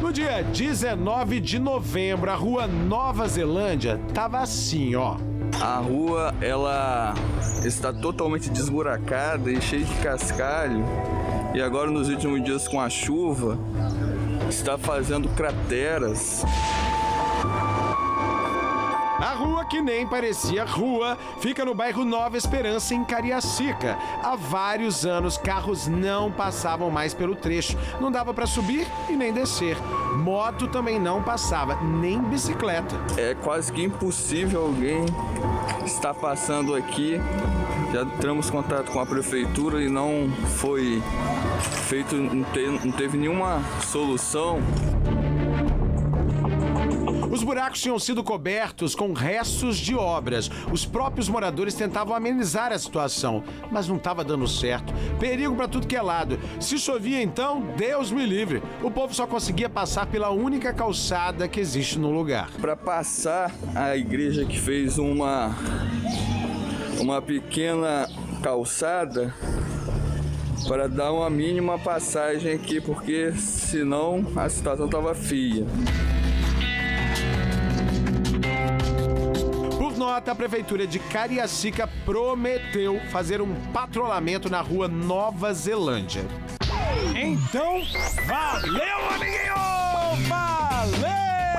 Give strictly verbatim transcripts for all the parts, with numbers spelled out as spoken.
No dia dezenove de novembro, a rua Nova Zelândia tava assim, ó. A rua, ela está totalmente desburacada e cheia de cascalho. E agora, nos últimos dias com a chuva, está fazendo crateras. A rua, que nem parecia rua, fica no bairro Nova Esperança, em Cariacica. Há vários anos, carros não passavam mais pelo trecho. Não dava para subir e nem descer. Moto também não passava, nem bicicleta. É quase que impossível alguém estar passando aqui. Já entramos em contato com a prefeitura e não foi feito, não teve, não teve nenhuma solução. Os buracos tinham sido cobertos com restos de obras. Os próprios moradores tentavam amenizar a situação, mas não estava dando certo. Perigo para tudo que é lado. Se chovia, então, Deus me livre. O povo só conseguia passar pela única calçada que existe no lugar. Para passar, a igreja que fez uma, uma pequena calçada para dar uma mínima passagem aqui, porque senão a situação estava feia. Nota, a prefeitura de Cariacica prometeu fazer um patrulhamento na rua Nova Zelândia. Então, valeu, amiguinho! Valeu!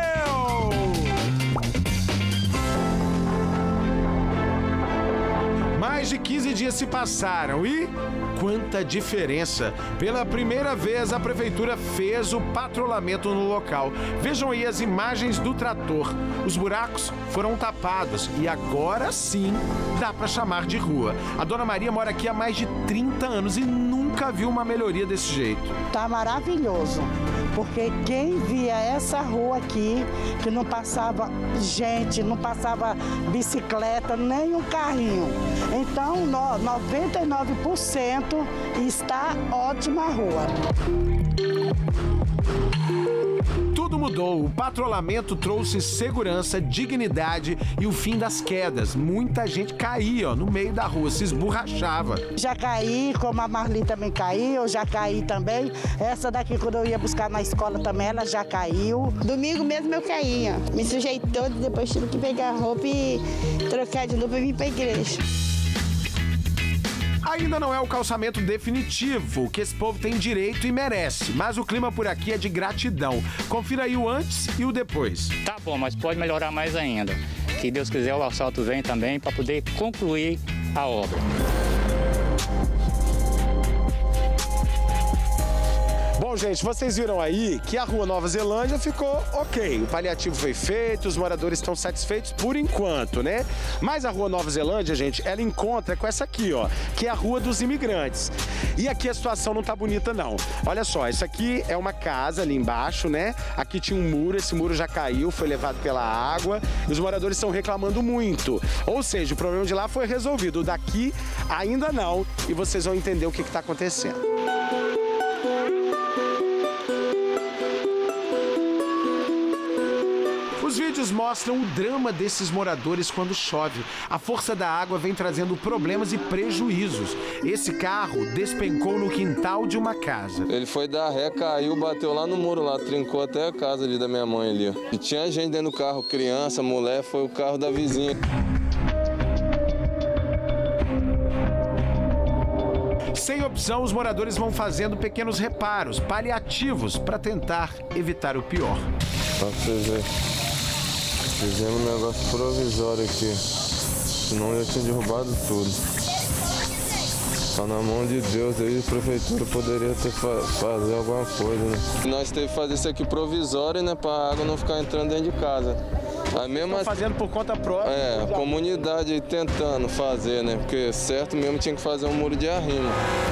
Mais de quinze dias se passaram e quanta diferença! Pela primeira vez, a prefeitura fez o patrulhamento no local. Vejam aí as imagens do trator. Os buracos foram tapados e agora sim dá para chamar de rua. A dona Maria mora aqui há mais de trinta anos e nunca viu uma melhoria desse jeito. Tá maravilhoso, porque quem via essa rua aqui, que não passava gente, não passava bicicleta, nem um carrinho. Então, noventa e nove por cento está ótima a rua. Tudo mudou. O patrulhamento trouxe segurança, dignidade e o fim das quedas. Muita gente caía, ó, no meio da rua, se esborrachava. Já caí, como a Marli também caiu, eu já caí também. Essa daqui, quando eu ia buscar na escola também, ela já caiu. Domingo mesmo eu caí, ó. Me sujei todo, depois tive que pegar a roupa e trocar de novo e vir pra igreja. Ainda não é o calçamento definitivo, que esse povo tem direito e merece, mas o clima por aqui é de gratidão. Confira aí o antes e o depois. Tá bom, mas pode melhorar mais ainda. Se Deus quiser, o asfalto vem também para poder concluir a obra. Bom, gente, vocês viram aí que a rua Nova Zelândia ficou ok. O paliativo foi feito, os moradores estão satisfeitos por enquanto, né? Mas a rua Nova Zelândia, gente, ela encontra com essa aqui, ó, que é a rua dos imigrantes. E aqui a situação não tá bonita, não. Olha só, isso aqui é uma casa ali embaixo, né? Aqui tinha um muro, esse muro já caiu, foi levado pela água. E os moradores estão reclamando muito. Ou seja, o problema de lá foi resolvido. O daqui ainda não. E vocês vão entender o que que tá acontecendo. Os vídeos mostram o drama desses moradores quando chove. A força da água vem trazendo problemas e prejuízos. Esse carro despencou no quintal de uma casa. Ele foi dar ré, caiu, bateu lá no muro, lá, trincou até a casa ali da minha mãe ali. Ó. E tinha gente dentro do carro, criança, mulher, foi o carro da vizinha. Sem opção, os moradores vão fazendo pequenos reparos, paliativos, para tentar evitar o pior. Pra vocês verem. Fizemos um negócio provisório aqui, senão eu tinha derrubado tudo. Tá na mão de Deus aí, a prefeitura poderia ter fa fazer alguma coisa, né? Nós teve que fazer isso aqui provisório, né, pra água não ficar entrando dentro de casa. A mesma... Estão fazendo por conta própria? É, a comunidade aí tentando fazer, né, porque certo mesmo tinha que fazer um muro de arrimo.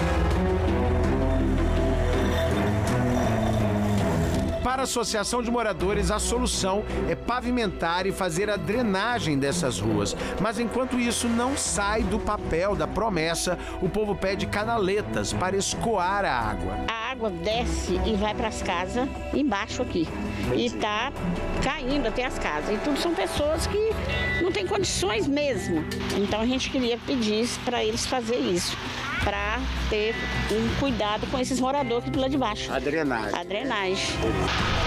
Para a Associação de Moradores, a solução é pavimentar e fazer a drenagem dessas ruas. Mas enquanto isso não sai do papel da promessa, o povo pede canaletas para escoar a água. A água desce e vai para as casas embaixo aqui. E tá caindo até as casas. E tudo são pessoas que não têm condições mesmo. Então a gente queria pedir para eles fazerem isso, para ter um cuidado com esses moradores aqui do lado de baixo. A drenagem. A drenagem.